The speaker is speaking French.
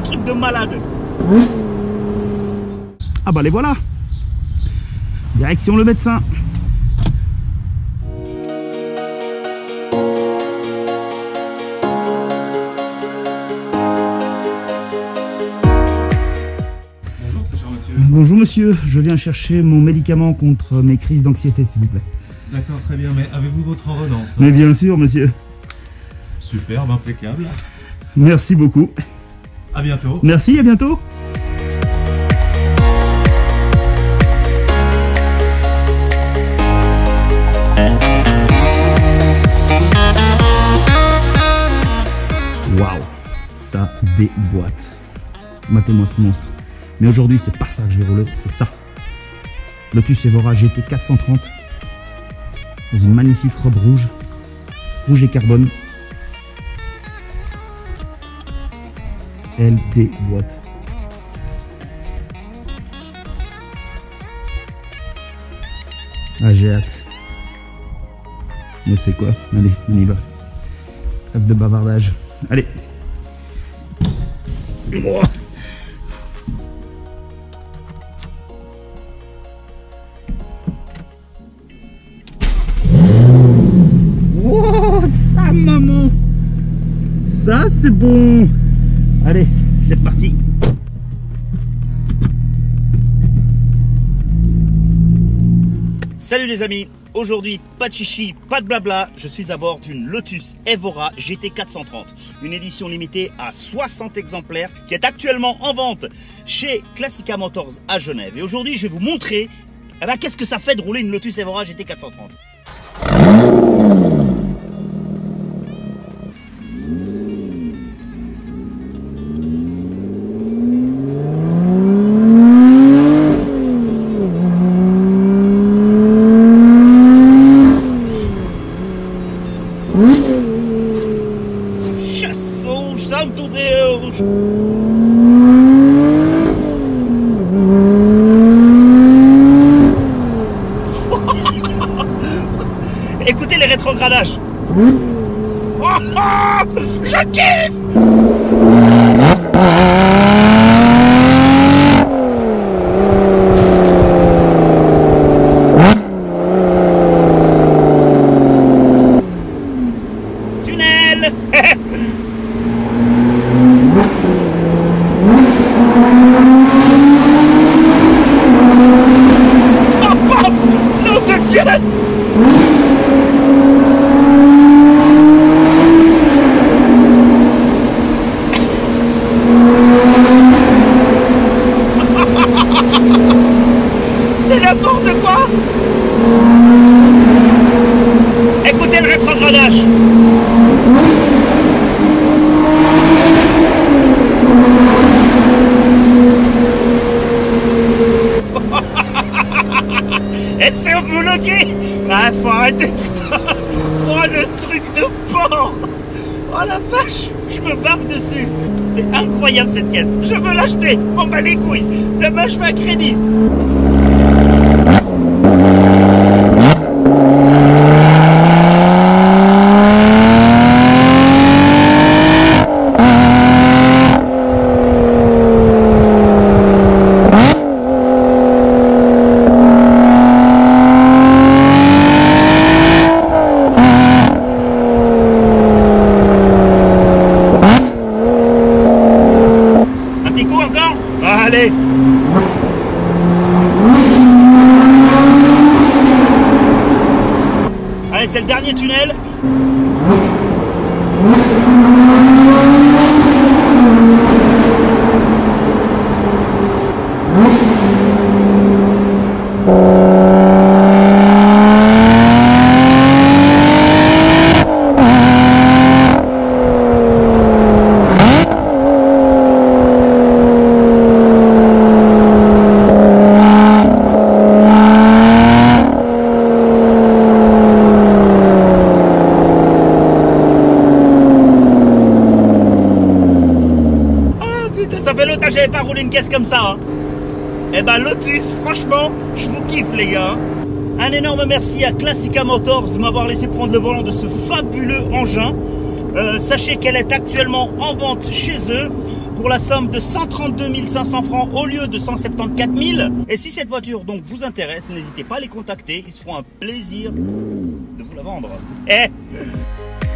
truc de malade. Ah bah les voilà. Direction le médecin. Bonjour monsieur, je viens chercher mon médicament contre mes crises d'anxiété s'il vous plaît. D'accord, très bien, mais avez-vous votre ordonnance? Mais bien sûr monsieur. Superbe, impeccable. Merci beaucoup. À bientôt. Merci, à bientôt. Waouh, ça déboîte. Matez-moi ce monstre. Mais aujourd'hui, c'est pas ça que je vais rouler, c'est ça. Lotus Evora GT 430. Dans une magnifique robe rouge. Rouge et carbone. Elle déboîte. Ah, j'ai hâte. Mais c'est quoi? Allez, on y va. Trêve de bavardage. Allez. Oh. Oh, ça, maman. Ça, c'est bon. Allez, c'est parti. Salut les amis, aujourd'hui pas de chichi, pas de blabla, je suis à bord d'une Lotus Evora GT 430, une édition limitée à 60 exemplaires qui est actuellement en vente chez Classica Motors à Genève. Et aujourd'hui je vais vous montrer qu'est-ce que ça fait de rouler une Lotus Evora GT 430. Jesus, santo Deus! Écoutez les rétrogradages. Oh, oh, je kiffe! Tunnel! Oh, oh, nom de Dieu! C'est n'importe quoi! Écoutez le rétrogradage! Et c'est homologué! Ah, faut arrêter, putain! Oh, le truc de porc! Oh la vache! Je me barre dessus! C'est incroyable cette caisse! Je veux l'acheter! On bat les couilles! Demain je fais un crédit! Un petit coup encore? Allez! Allez, c'est le dernier tunnel. Ça fait longtemps que j'avais pas roulé une caisse comme ça. Hein. Eh ben Lotus, franchement, je vous kiffe les gars. Un énorme merci à Classica Motors de m'avoir laissé prendre le volant de ce fabuleux engin. Sachez qu'elle est actuellement en vente chez eux. pour la somme de 132 500 francs au lieu de 174 000. Et si cette voiture donc vous intéresse, n'hésitez pas à les contacter. Ils se feront un plaisir de vous la vendre.